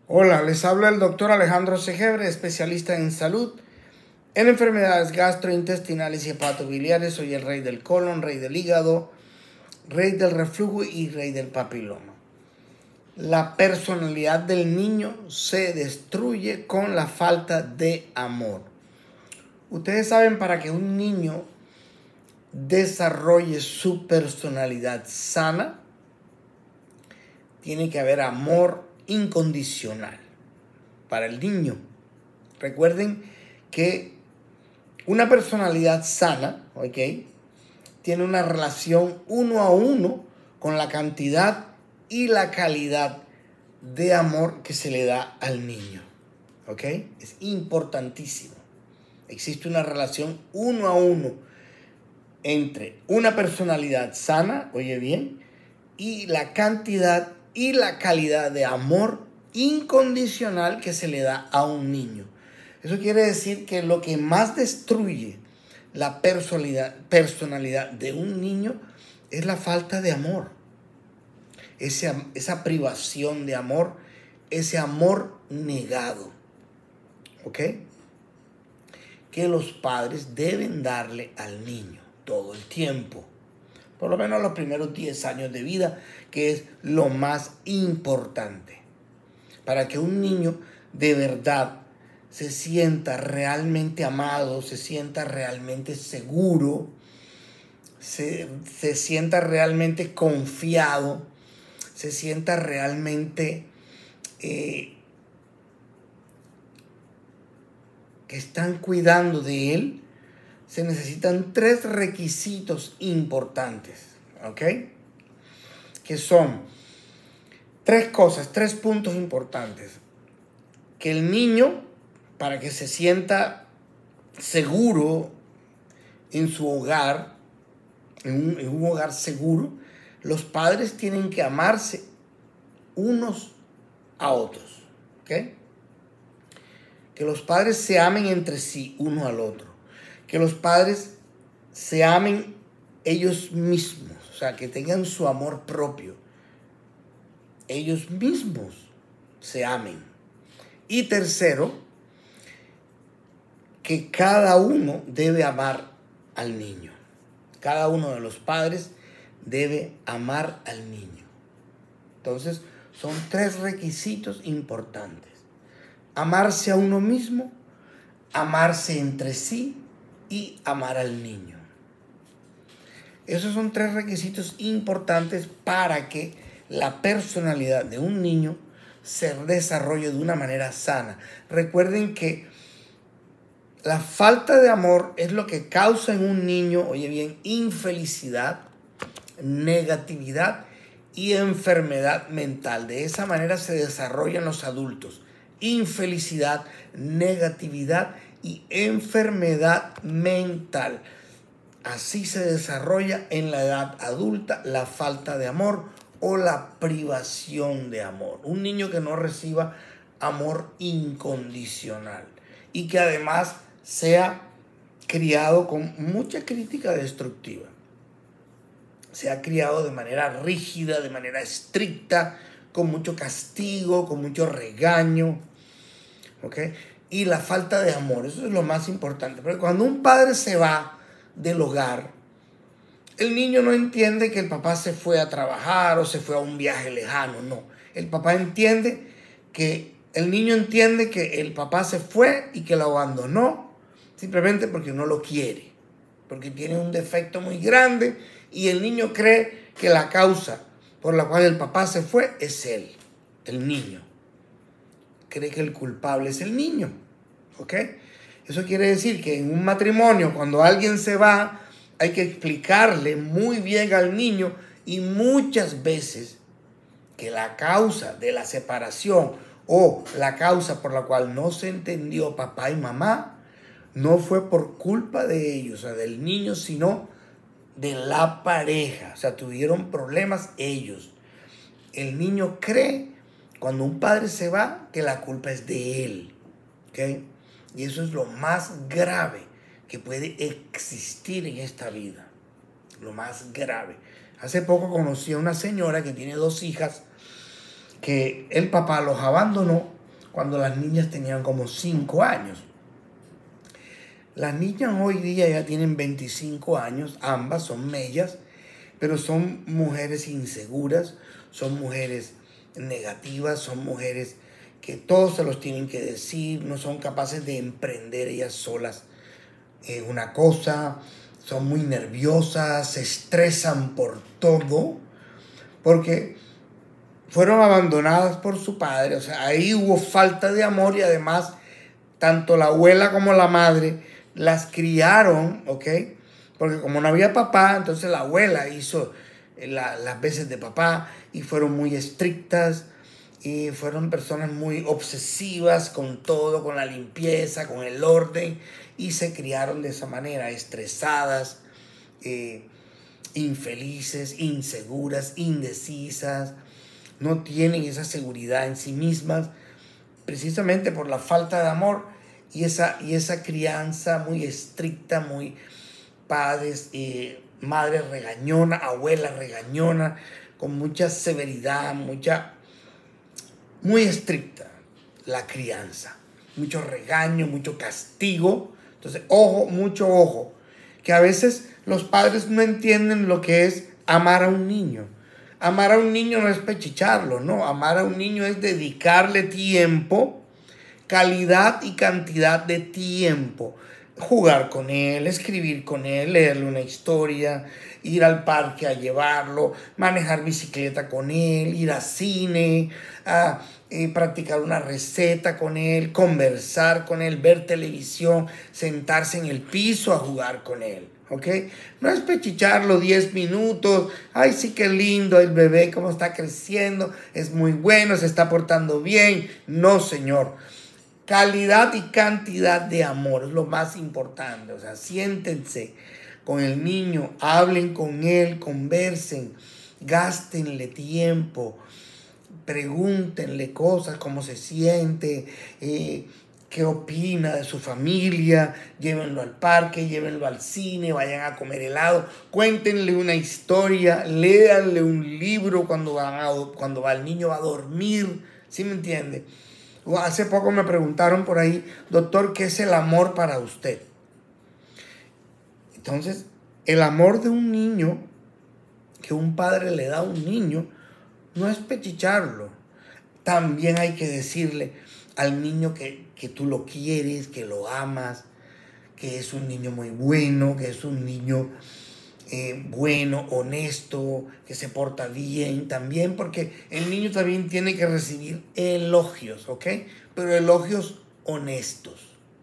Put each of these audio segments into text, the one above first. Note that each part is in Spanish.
Hola, les habla el doctor Alejandro Segebre, especialista en salud, en enfermedades gastrointestinales y hepatobiliares. Soy el rey del colon, rey del hígado, rey del reflujo y rey del papiloma. La personalidad del niño se destruye con la falta de amor. Ustedes saben, para que un niño desarrolle su personalidad sana, tiene que haber amor incondicional para el niño. Recuerden que una personalidad sana, ¿ok?, tiene una relación uno a uno con la cantidad y la calidad de amor que se le da al niño, ¿ok? Es importantísimo. Existe una relación uno a uno entre una personalidad sana, oye bien, y la cantidad y la calidad de amor incondicional que se le da a un niño. Eso quiere decir que lo que más destruye la personalidad de un niño es la falta de amor, esa privación de amor, ese amor negado, ¿ok?, que los padres deben darle al niño todo el tiempo, por lo menos los primeros 10 años de vida, que es lo más importante, para que un niño de verdad se sienta realmente amado, se sienta realmente seguro, se sienta realmente confiado, se sienta realmente que están cuidando de él. Se necesitan 3 requisitos importantes, ¿ok?, que son 3 cosas, 3 puntos importantes. Que el niño, para que se sienta seguro en su hogar, en un hogar seguro, los padres tienen que amarse unos a otros, ¿ok? Que los padres se amen entre sí, uno al otro. Que los padres se amen ellos mismos, o sea, que tengan su amor propio. Ellos mismos se amen. Y tercero, que cada uno debe amar al niño. Cada uno de los padres debe amar al niño. Entonces, son 3 requisitos importantes: amarse a uno mismo, amarse entre sí y amar al niño. Esos son 3 requisitos importantes para que la personalidad de un niño se desarrolle de una manera sana. Recuerden que la falta de amor es lo que causa en un niño, oye bien, infelicidad, negatividad y enfermedad mental. De esa manera se desarrollan los adultos: infelicidad, negatividad y enfermedad mental. Así se desarrolla en la edad adulta la falta de amor o la privación de amor. Un niño que no reciba amor incondicional y que además sea criado con mucha crítica destructiva. Se ha criado de manera rígida, de manera estricta, con mucho castigo, con mucho regaño, ¿ok? Y la falta de amor, eso es lo más importante. Porque cuando un padre se va del hogar, el niño no entiende que el papá se fue a trabajar o se fue a un viaje lejano, no. El niño entiende que el papá se fue y que lo abandonó simplemente porque no lo quiere, porque tiene un defecto muy grande, y el niño cree que la causa por la cual el papá se fue es él, el niño. Cree que el culpable es el niño, ¿ok? Eso quiere decir que en un matrimonio, cuando alguien se va, hay que explicarle muy bien al niño, y muchas veces, que la causa de la separación o la causa por la cual no se entendió papá y mamá no fue por culpa de ellos, o sea, del niño, sino de la pareja. O sea, tuvieron problemas ellos. El niño cree, cuando un padre se va, que la culpa es de él, ¿ok? Y eso es lo más grave que puede existir en esta vida. Lo más grave. Hace poco conocí a una señora que tiene 2 hijas, que el papá los abandonó cuando las niñas tenían como 5 años. Las niñas hoy día ya tienen 25 años, ambas son mellas, pero son mujeres inseguras, son mujeres negativas, son mujeres que todos se los tienen que decir, no son capaces de emprender ellas solas una cosa, son muy nerviosas, se estresan por todo, porque fueron abandonadas por su padre. O sea, ahí hubo falta de amor y además tanto la abuela como la madre las criaron, ¿ok? Porque como no había papá, entonces la abuela hizo las veces de papá y fueron muy estrictas y fueron personas muy obsesivas con todo, con la limpieza, con el orden, y se criaron de esa manera, estresadas, infelices, inseguras, indecisas, no tienen esa seguridad en sí mismas, precisamente por la falta de amor y esa crianza muy estricta, muy padres, madre regañona, abuela regañona, con mucha severidad, muy estricta la crianza, mucho regaño, mucho castigo. Entonces, ojo, mucho ojo, que a veces los padres no entienden lo que es amar a un niño. Amar a un niño no es pechicharlo, no. Amar a un niño es dedicarle tiempo, calidad y cantidad de tiempo. Jugar con él, escribir con él, leerle una historia, ir al parque a llevarlo, manejar bicicleta con él, ir al cine, a practicar una receta con él, conversar con él, ver televisión, sentarse en el piso a jugar con él. ¿Ok? No es pechicharlo 10 minutos. Ay, sí, qué lindo el bebé, cómo está creciendo, es muy bueno, se está portando bien. No, señor. Calidad y cantidad de amor es lo más importante. O sea, siéntense con el niño, hablen con él, conversen, gástenle tiempo, pregúntenle cosas, cómo se siente, qué opina de su familia, llévenlo al parque, llévenlo al cine, vayan a comer helado, cuéntenle una historia, léanle un libro cuando el niño va a dormir, ¿sí me entiende? Hace poco me preguntaron por ahí, doctor, ¿qué es el amor para usted? Entonces, el amor de un niño, que un padre le da a un niño, no es pechicharlo. También hay que decirle al niño que tú lo quieres, que lo amas, que es un niño muy bueno, que es un niño bueno, honesto, que se porta bien también, porque el niño también tiene que recibir elogios, ¿ok? Pero elogios honestos,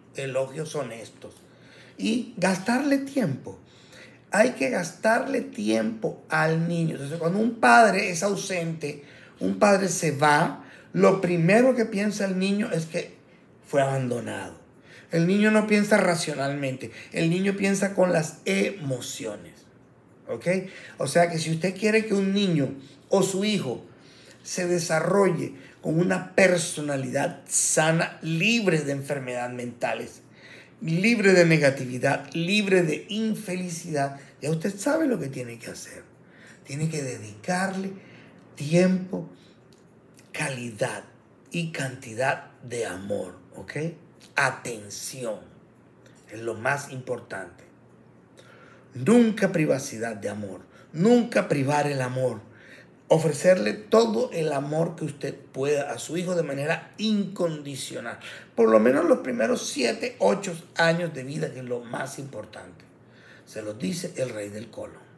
y gastarle tiempo. Hay que gastarle tiempo al niño. Entonces, cuando un padre es ausente, un padre se va, lo primero que piensa el niño es que fue abandonado. El niño no piensa racionalmente, el niño piensa con las emociones. ¿Ok? O sea que si usted quiere que un niño o su hijo se desarrolle con una personalidad sana, libre de enfermedades mentales, libre de negatividad, libre de infelicidad, ya usted sabe lo que tiene que hacer. Tiene que dedicarle tiempo, calidad y cantidad de amor, ¿ok? Atención es lo más importante. Nunca privacidad de amor, nunca privar el amor. Ofrecerle todo el amor que usted pueda a su hijo de manera incondicional. Por lo menos los primeros 7, 8 años de vida, que es lo más importante. Se los dice el Rey del Colo.